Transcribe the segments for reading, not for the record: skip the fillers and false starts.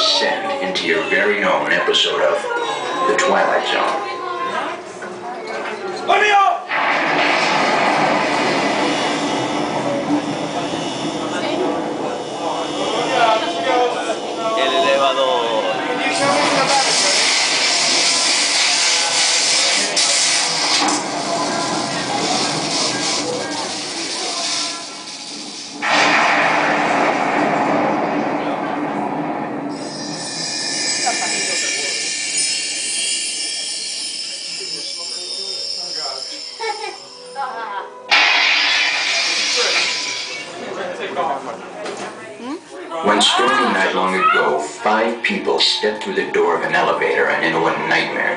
ascend into your very own episode of The Twilight Zone. Let me up! El elevador. One stormy night long ago, 5 people stepped through the door of an elevator and into a nightmare.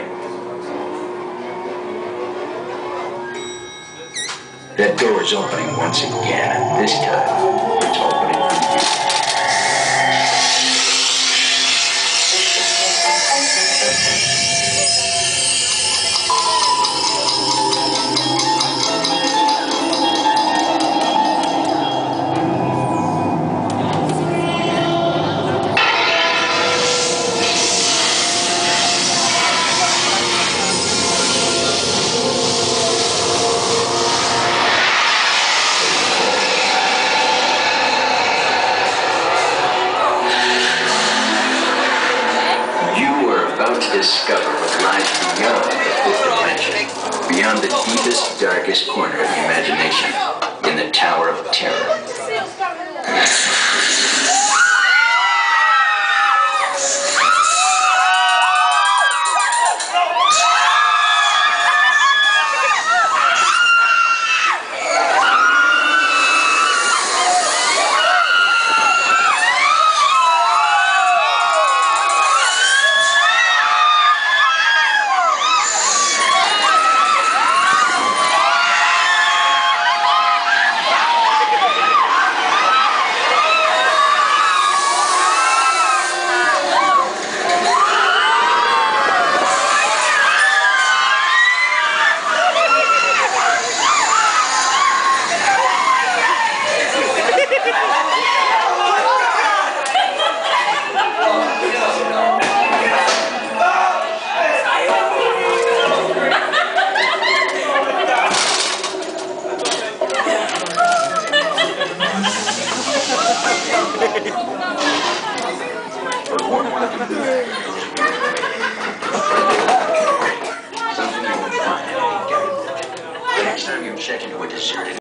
That door is opening once again. This time, it's opening for you. About to discover what lies beyond the 5th dimension, beyond the deepest, darkest corner of the imagination, in the Tower of Terror. Something you will find. The next time you check into a deserted